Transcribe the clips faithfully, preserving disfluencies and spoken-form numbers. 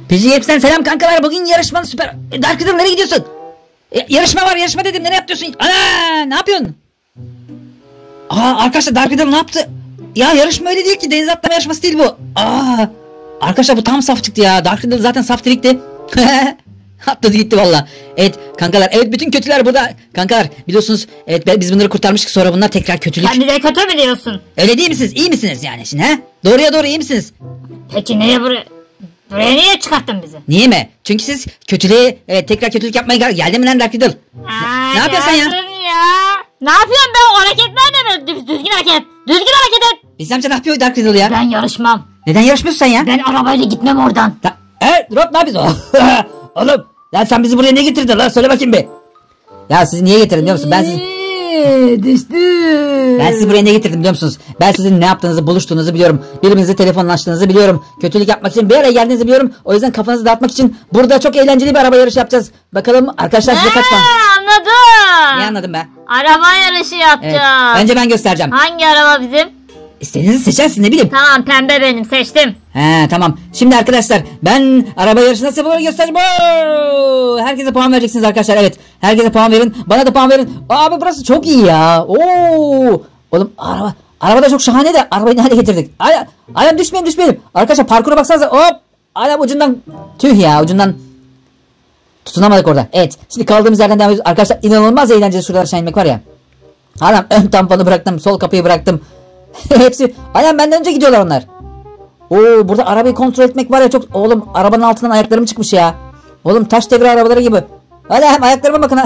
P G Games'ten selam kankalar. Bugün yarışmanın süper. E, Dark Riddle nereye gidiyorsun? E, yarışma var, yarışma dedim. Nereye yapıyorsun? Ana, ne yapıyorsun? Aa arkadaşlar, Dark Riddle ne yaptı? Ya yarışma öyle değil ki. Deniz atlama yarışması değil bu. Aa arkadaşlar, bu tam saf çıktı ya. Dark Riddle zaten saf trikti. Atladı gitti valla. Evet kankalar, evet bütün kötüler burada. Kankalar biliyorsunuz, evet biz bunları kurtarmıştık, sonra bunlar tekrar kötülük. Sen bize kötü mü diyorsun? Öyle değil misiniz? İyi misiniz yani şimdi he? Doğruya doğru iyi misiniz? Peki niye buraya, buraya niye çıkarttın bizi? Niye mi? Çünkü siz kötülüğe, evet tekrar kötülük yapmaya gel geldin mi lan Dark Riddle? Aa, ne yapıyorsun ya? ya? Ne yapıyorsun be, o hareketler ne be? Düz, düzgün hareket. Düzgün hareket et. Biz amca ne yapıyor Dark Riddle ya? Ben yarışmam. Neden yarışmıyorsun sen ya? Ben arabayla gitmem oradan. Ta evet drop, ne yapıyorsun? Oğlum lan sen bizi buraya ne getirdin lan, söyle bakayım bir. Ya sizi niye getirdim biliyor musun? Ben sizi... Düştü. Ben sizi buraya ne getirdim biliyor musunuz? Ben sizin ne yaptığınızı, buluştuğunuzu biliyorum. Birbirinizle telefonlaştığınızı biliyorum. Kötülük yapmak için bir araya geldiğinizi biliyorum. O yüzden kafanızı dağıtmak için burada çok eğlenceli bir araba yarışı yapacağız. Bakalım arkadaşlar size kaç puan? Anladım. Ne anladım ben? Araba yarışı yapacağız. Evet. Önce ben göstereceğim. Hangi araba bizim? İstediğinizi seçersin, ne bileyim. Tamam, pembe benim, seçtim. He tamam. Şimdi arkadaşlar ben araba yarışı nasıl yapılır göstereceğim. Oo! Herkese puan vereceksiniz arkadaşlar. Evet. Herkese puan verin. Bana da puan verin. Abi burası çok iyi ya. Oo! Oğlum araba araba da çok şahane de arabayı ne hale getirdik. Aynen, aynen düşmeyelim düşmeyelim. Arkadaşlar parkura baksanıza. Hop! Aynen ucundan tüh ya, ucundan tutunamadık orada. Evet. Şimdi kaldığımız yerden devam ediyoruz. Arkadaşlar inanılmaz eğlenceli, şuradan aşağı inmek var ya. Adam ön tamponu bıraktım. Sol kapıyı bıraktım. Hepsi aynen benden önce gidiyorlar onlar. Oo, burada arabayı kontrol etmek var ya çok. Oğlum arabanın altından ayaklarım çıkmış ya. Oğlum taş devri arabaları gibi. Hadi hem ayaklarıma bakın.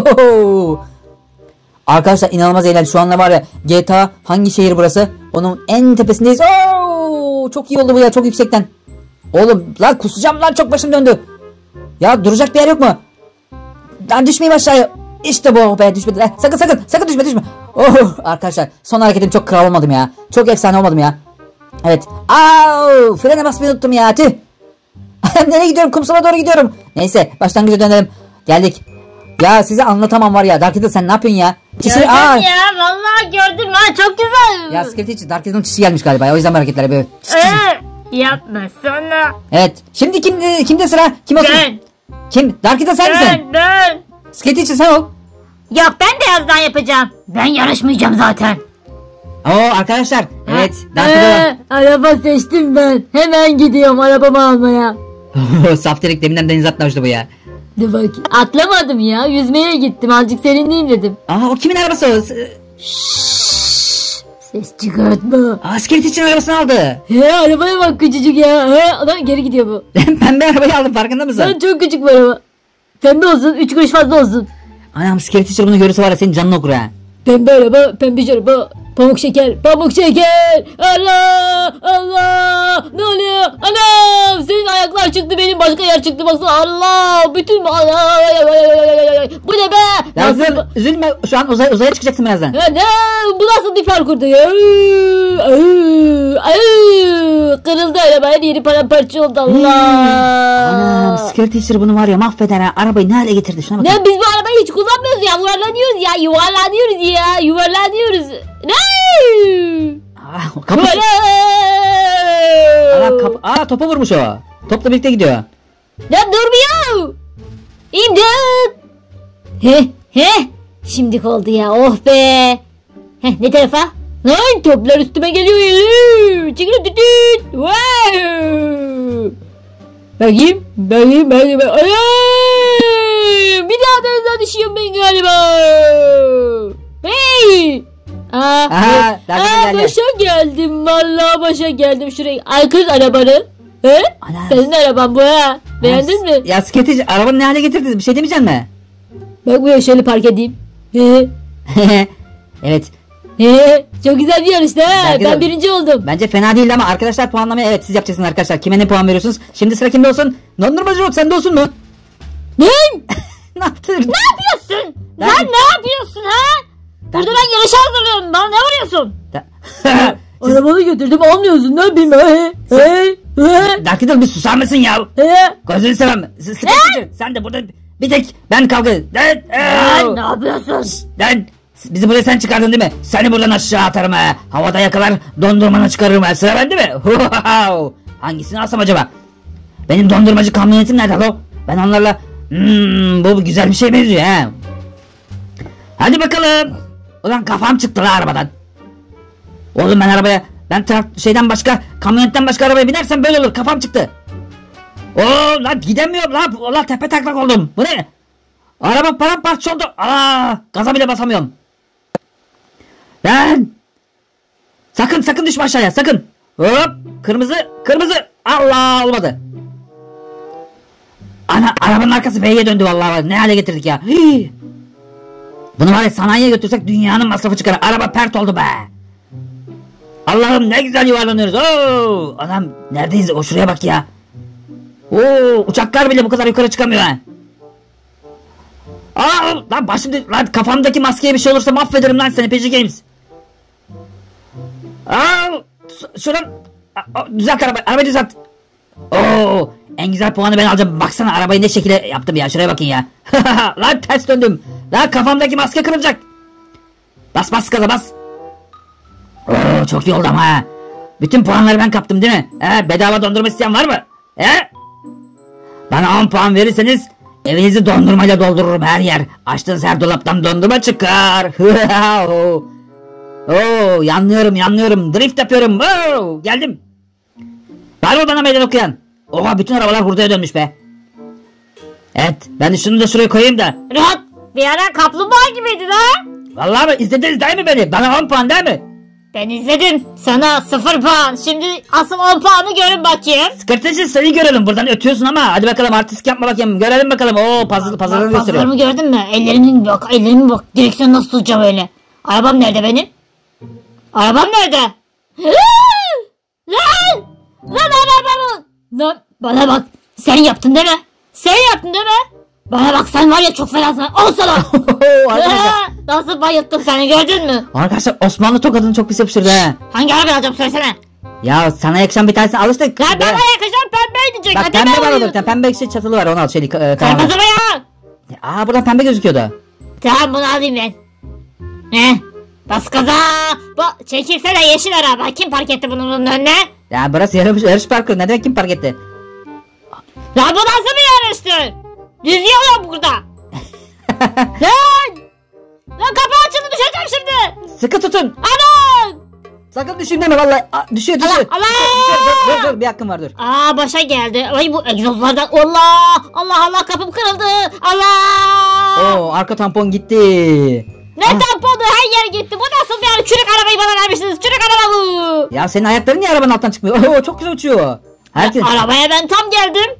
Arkadaşlar inanılmaz eğlenceli. Şu anda var ya, G T A hangi şehir burası? Onun en tepesindeyiz. Oo, çok iyi oldu bu ya, çok yüksekten. Oğlum lan kusacağım lan, çok başım döndü. Ya duracak bir yer yok mu? Lan düşmeyeyim aşağıya. İşte bu be, düşmedi. Eh, sakın sakın sakın düşme düşme. Oh arkadaşlar, son hareketim çok kral olmadım ya. Çok efsane olmadım ya. Evet. Au, frene basmayı unuttum ya. Tüh. Nereye gidiyorum? Kumsala doğru gidiyorum. Neyse başlangıca dönelim. Geldik. Ya size anlatamam var ya. Dark Riddle sen ne yapıyorsun ya? Çişi, gördüm aa. ya, vallahi gördüm ha, çok güzel. Ya Skeletor için Dark Riddle'ın çişi gelmiş galiba ya. O yüzden bu hareketler böyle. Ee, yapma sana. Evet. Şimdi kimde kimde sıra? Kim olsun? Ben. Kim? Dark Riddle sen misin? Ben ben. Skeletor için sen ol. Yok, ben birazdan yapacağım. Ben yarışmayacağım zaten. Oo arkadaşlar. Evet. Dark Riddle. Araba seçtim ben. Hemen gidiyorum arabamı almaya. Saftirik deminden deniz atlamıştı bu ya. Dur bakayım. Atlamadım ya. Yüzmeye gittim. Azıcık serinleyeyim dedim. Aa o kimin arabası o? Ses çıkartma. Aa Skeletor için arabasını aldı. He, arabaya bak küçücük ya. He, adam geri gidiyor bu. Pembe arabayı aldım, farkında mısın? Ben çok küçük bu araba. Pembe olsun. Üç kuruş fazla olsun. Anam Skeletor bunu görürse var ya, senin canını okur ha. Pembe araba, pembe araba. Pamuk şeker, pamuk şeker. Allah, Allah. Ne oluyor? Anam, senin ayaklar çıktı, benim başka yer çıktı. Baksana, Allah. Bütün Allah. Bu ne be? Ya Nasıl... üzülme, üzülme, şu an uzay, uzaya çıkacaksın birazdan. Ya ne? Bu nasıl bir parkurdu ya? Kırıldı araba, her yeri paramparça oldu. Allah. Anam Skeletor bunu var ya mahveder ha. Arabayı ne hale getirdi, şuna bak. Ne, biz bu arabayı hiç kullanmıyoruz ya. Yuvarlanıyoruz ya. Yuvarlanıyoruz ya. Yuvarlanıyoruz. Ne? Aa, kapısı. Aa, kapı. Aa topa vurmuş o. Topla birlikte gidiyor. Ya durmuyor. İmdat. He he. Şimdi oldu ya. Oh be. Heh, ne tarafa? Lan toplar üstüme geliyor. Çıkın tütüt. Wow. Bakayım. Bakayım. Bakayım. Ay, bir daha da düşüyorum ben galiba. Hey. Aa, Aha, aa başa geldim. Vallahi başa geldim şuraya. Ay kız arabanın. He? Ana. Senin araban bu ha. Beğendin mi? Ya Skeletor arabanı ne hale getirdiniz, bir şey demeyeceksin mi? Bak buraya şöyle park edeyim. He. Evet. He. Çok güzel bir yarıştı ha. Belki Ben de... birinci oldum. Bence fena değildi ama arkadaşlar puanlamayı evet siz yapacaksınız arkadaşlar. Kime ne puan veriyorsunuz? Şimdi sıra kimde olsun? Dondurmacı Rod sende olsun mu? Ne? Ne yaptın? Ne yapıyorsun? Ben... Sen ne yapıyorsun ha? Burada ben yarışa hazırlıyorum. Bana ne vuruyorsun? Siz... Arabanı götürdüm, almıyorsun, ne yapayım? He. He. He. Dark Riddle bir susar mısın ya? He. Gözünü seveyim. Skeletor sen de burada bir tek ben kavga. Sen ne yapıyorsun? Lan bizi buraya sen çıkardın değil mi? Seni buradan aşağı atarım ha. Havada yakalar dondurmanı çıkarırım ha. Sıra bende mi? Hangisini alsam acaba? Benim dondurmacı kamyonetim nerede lo? Ben onlarla hmm, bu güzel bir şey benziyor he. Hadi bakalım. Ulan kafam çıktı la arabadan. Oğlum ben arabaya ben trak şeyden başka kamyonetten başka arabaya binersem böyle olur, kafam çıktı. Oo lan gidemiyorum lan. Ulan tepe taklak oldum. Bu ne? Araba paramparça oldu. Aa, gaza bile basamıyorum. Lan. Sakın sakın düşme aşağıya sakın. Hop kırmızı kırmızı. Allah olmadı. Ana arabanın arkası B'ye döndü vallahi. Ne hale getirdik ya. Hii. Bunu var ya sanayiye götürsek dünyanın masrafı çıkar. Araba pert oldu be. Allah'ım ne güzel yuvarlanıyoruz. Oo, anam neredeyiz? O şuraya bak ya. Oo, uçaklar bile bu kadar yukarı çıkamıyor ha. Aa, lan başım lan kafamdaki maskeye bir şey olursa mahvederim lan seni P C Games. Aa, şuradan düzelt arabayı, arabayı düzelt. Oo, en güzel puanı ben alacağım. Baksana arabayı ne şekilde yaptım ya, şuraya bakın ya. Lan ters döndüm. Lan kafamdaki maske kırılacak. Bas bas gaza bas. Oo, çok iyi oldu ama ha. Bütün puanları ben kaptım değil mi? He, bedava dondurma isteyen var mı? He? Bana on puan verirseniz evinizi dondurmayla doldururum her yer. Açtığınız her dolaptan dondurma çıkar. Oo, yanlıyorum yanlıyorum. Drift yapıyorum. Oo, geldim. Var mı bana meydan okuyan? Oha bütün arabalar hurdaya dönmüş be. Evet ben de şunu da şuraya koyayım da. Rahat. Bir ara kaplumbağa gibiydi ha. Vallahi mi izlediniz değil mi beni? Bana on puan değil mi? Ben izledim. Sana sıfır puan. Şimdi asıl on puanı görün bakayım. Skırtıcı seni görelim. Buradan ötüyorsun ama. Hadi bakalım artistik yapma bakayım. Görelim bakalım. Oo puzzle puzzle'ını gösteriyor. Puzzle'ımı gördün mü? Ellerimin bak. Ellerimin bak. Direksiyonu nasıl tutacağım öyle. Arabam nerede benim? Arabam nerede? Lan! Lan arabamı! Lan bana bak. Sen yaptın değil mi? Sen yaptın değil mi? Bana bak sen var ya çok fenasın. Ol sana. Nasıl bayılttım seni gördün mü? Arkadaşlar Osmanlı tokadını çok pis yapıştırdı he. Hangi araba alacağım söylesene. Ya sana yakışan bir tanesini alıştık. Ya bana yakışan pembe diyecek. Bak pembe var orada. Pembe şey çatılı var onu al. Şey, e, kırmızı mı ya? Aa buradan pembe gözüküyordu. Tamam bunu alayım ben. Ne? Bas gaza. Bu çekilsene yeşil araba. Kim park etti bunun önüne? Ya burası yarış, yarış parkuru. Ne demek kim park etti? Lan bu nasıl bir yarıştı? Düz yol yok burada. Lan! Lan kapı açıldı düşeceğim şimdi. Sıkı tutun. Anam! Sakın düşeyim deme vallahi. Aa, düşüyor düşüyor. Allah! Dur, dur dur bir hakkım var dur. Aa başa geldi. Ay bu egzozlardan. Allah! Allah Allah kapım kırıldı. Allah! Oo arka tampon gitti. Ne ah. tamponu her yer gitti. Bu nasıl bir çürük arabayı bana vermişsiniz? Çürük araba bu. Ya senin ayakların niye arabanın altından çıkmıyor? Oo çok güzel uçuyor. Herkes... Ya, arabaya ben tam geldim.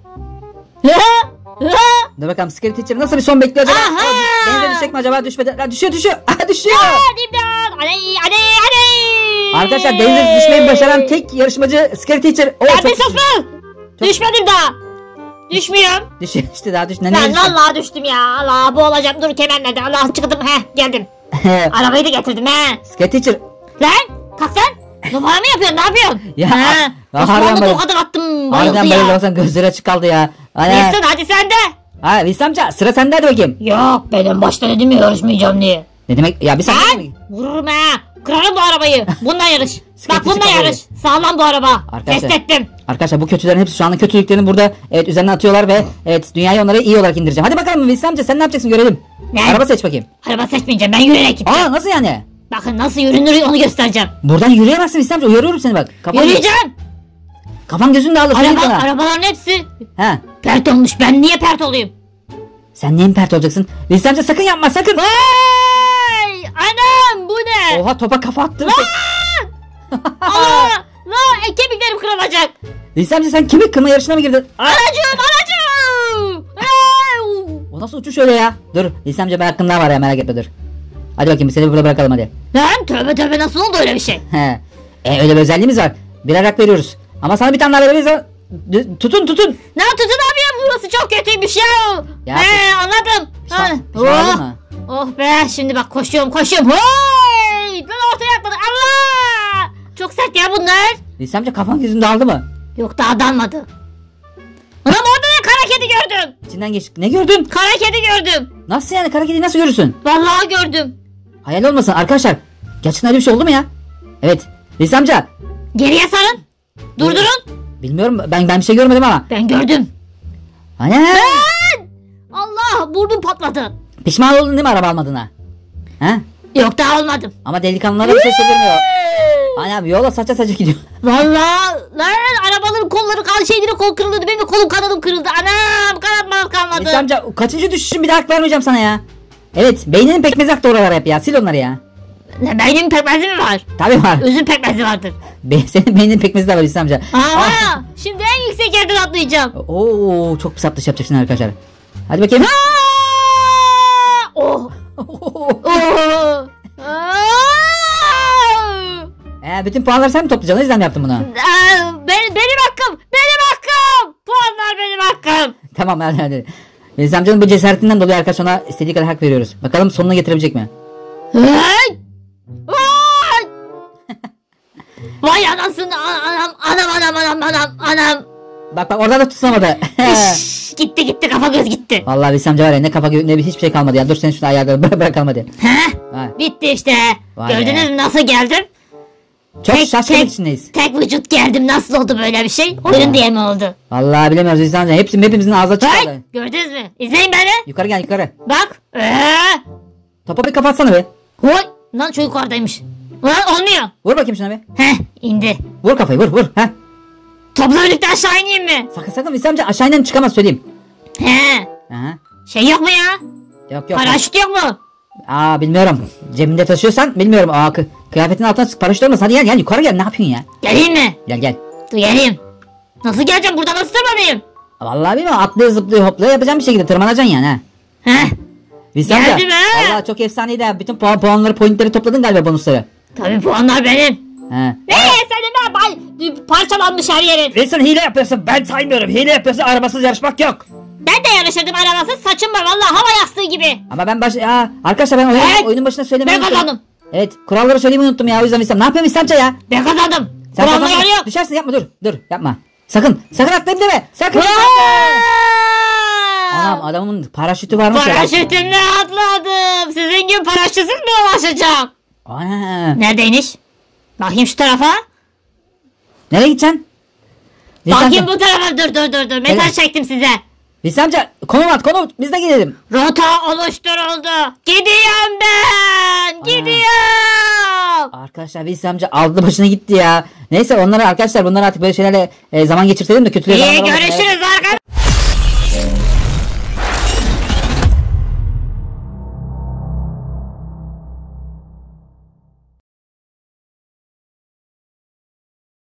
Dur bakalım Scary Teacher nasıl bir son bekliyor acaba? Denize düşecek mi acaba? Düşmedi. Lan düşüyor düşüyor. Aha düşüyor. İmdat. Aley aley aley. Arkadaşlar denize düşmeyi başaran tek yarışmacı Scary Teacher. Oo, ya çok bir sus mu? Düşmedim daha. Düşmüyorum. Düşüyor işte daha düş. Ne ben vallahi düştüm ya. Allah bu olacağım. Dur kemer nerede? Allah çıktım. Heh geldim. Arabayı da getirdim he. Scary Teacher. Lan kalk lan. Numara mı yapıyorsun? Ne yapıyorsun? Ya. Ha. Osmanlı tokadı attım. Harbiden böyle olsan gözleri açık kaldı ya. Wilson hadi sen de. Ha Wilson amca sıra sende hadi bakayım. Yok benim başta dedim ya yarışmayacağım diye. Ne demek ya bir saniye mi? Vururum ha. Kırarım bu arabayı. Bununla yarış. Bak bununla yarış. Sağlam bu araba. Arkadaşlar, test ettim. Arkadaşlar bu kötülerin hepsi şu anda kötülüklerini burada evet üzerine atıyorlar ve evet dünyayı onlara iyi olarak indireceğim. Hadi bakalım Wilson amca sen ne yapacaksın görelim. Ne? Araba seç bakayım. Araba seçmeyeceğim ben yürüyerek gideceğim. Aa nasıl yani? Bakın nasıl yürünür onu göstereceğim. Buradan yürüyemezsin Wilson amca uyarıyorum seni bak. Kafam yürüyeceğim. Kafam gözün de alır. Araba, arabaların hepsi He. pert olmuş. Ben niye pert olayım? Sen niye pert olacaksın? Wilson amca sakın yapma sakın. Vay! Anam bu ne? Oha topa kafa attın. Lan! Allah! Lan kemiklerim kırılacak. Wilson amca sen kemik kırma yarışına mı girdin? Anacığım anacığım. O nasıl uçuş öyle ya? Dur Wilson amca bir hakkın daha var ya merak etme dur. Hadi bakayım seni burada bırakalım hadi. Lan tövbe tövbe nasıl oldu öyle bir şey? He. E öyle bir özelliğimiz var. Birer hak veriyoruz. Ama sana bir tane daha veririz. Tutun tutun. Ne tutunamıyorum burası çok kötüymüş ya. ya He anladım. Pişman, oh, mı? Oh be şimdi bak koşuyorum koşuyorum. Hey! Ben ortaya atladım. Allah! Çok sert ya bunlar. Wilson amca kafan gözün dağıldı mı? Yok daha dalmadı. Anam orada ne kara kedi gördüm. İçinden geç. Ne gördün? Kara kedi gördüm. Nasıl yani kara kediyi nasıl görürsün? Vallahi gördüm. Hayal olmasın arkadaşlar. Gerçekten öyle bir şey oldu mu ya? Evet. Wilson amca. Geriye sarın. Durdurun. Bilmiyorum ben ben bir şey görmedim ama. Ben gördüm. Ana. Ben! Allah burnum patladı. Pişman oldun değil mi araba almadığına? He? Yok daha olmadım. Ama delikanlılara bir şey söylemiyor. Ana abi yola saça saça gidiyor. Vallahi lan arabaların kolları kan şeyleri kol kırıldı. Benim de kolum kanadım kırıldı. Anam kanatmam kalmadı. Hüsnü amca kaçıncı düşüşün bir daha hak vermeyeceğim sana ya. Evet beyninin pekmezi aktı oralara hep ya. Sil onları ya. Ne, beynin pekmezi mi var? Tabii var. Üzüm pekmezi vardır. Be senin beyninin pekmezi de var Hüsnü amca. Aa, Ah. şimdi en yüksek yerden atlayacağım. Oo çok pis atış yapacaksın arkadaşlar. Hadi bakayım. Aa! Oh. Oh. Aa! Ee, bütün puanları sen mi toplayacaksın? O yüzden mi yaptın bunu? Aa, benim, benim hakkım. Benim hakkım. Puanlar benim hakkım. Tamam hadi hadi. Hüsnü amcanın bu cesaretinden dolayı arkadaşlar ona istediği kadar hak veriyoruz. Bakalım sonuna getirebilecek mi? Hey! Vay! Vay anasını anam anam anam anam anam anam. Bak bak orada da tutunamadı. Üş, gitti gitti kafa göz gitti. Vallahi Hüsnü amca var ya ne kafa gö- ne bir hiçbir şey kalmadı ya. Dur sen şunu ayarla bırak bırakalım hadi. Heh, Ha. bitti işte. Vay Gördünüz be. mü nasıl geldim? Çok Tek- şaşkınlık tek- içindeyiz. Tek vücut geldim nasıl oldu böyle bir şey? Oyun Ha. diye mi oldu? Vallahi bilemiyoruz Hüsnü amca. Hepsi hepimizin ağzı çıkardı. Hey, gördünüz mü? İzleyin beni. Yukarı gel yukarı. Bak. Ee, Topa bir kapatsana be. Oy. Lan çok yukarıdaymış. Lan olmuyor. Vur bakayım şuna be. Heh indi. Vur kafayı vur vur. Ha. Topla birlikte aşağı ineyim mi? Sakın sakın Hüsnü amca aşağı inen çıkamaz söyleyeyim. He. Aha. Şey yok mu ya? Yok yok. Paraşüt yok mu? Aa bilmiyorum. Cebinde taşıyorsan bilmiyorum. Aa kı- kıyafetin altına sık paraşüt olmaz. Hadi gel gel yukarı gel ne yapıyorsun ya? Geleyim mi? Gel gel. Dur geleyim. Nasıl geleceğim? Burada nasıl tırmanayım? Vallahi bilmiyorum atlıyor zıplıyor hopluyor yapacağım bir şekilde tırmanacaksın yani ha. Heh. Hüsnü amca. Geldim ha. Vallahi çok efsaneydi ha. Bütün puan, puanları pointleri topladın galiba bonusları. Tabii puanlar benim. He. Eee senin ne bay parçalanmış her yerin. Wilson hile yapıyorsun ben saymıyorum. Hile yapıyorsun arabasız yarışmak yok. Ben de yarışırdım arabasız saçım var vallahi hava yastığı gibi. Ama ben baş... Aa, arkadaşlar ben oyun, Evet. oyunun başına söylemeyi Ben unuttum. kazandım. Evet kuralları söylemeyi unuttum ya o yüzden Wilson. Ne yapıyorsun Wilson amca ya? Ben kazandım. Sen Kurallar kazandın. yok. Düşersin yapma dur. Dur yapma. Sakın. Sakın atlayayım deme. Sakın. Anam adamın paraşütü varmış ya. Paraşütümle atladım. Sizin gibi paraşütsüz mü ulaşacağım? Ana. Neredeymiş? Bakayım şu tarafa. Nereye gideceksin? Wilson Bakayım amca. bu tarafa dur dur dur dur. Mesaj Evet. çektim size. Wilson amca konum at konum at. Biz de gelelim. Rota oluşturuldu. Gidiyorum ben. Gidiyorum. Arkadaşlar Wilson amca aldı başına gitti ya. Neyse onları arkadaşlar bunları artık böyle şeylerle e, zaman geçirtelim de kötülüğe İyi zaman olmasın. görüşürüz Evet. arkadaşlar.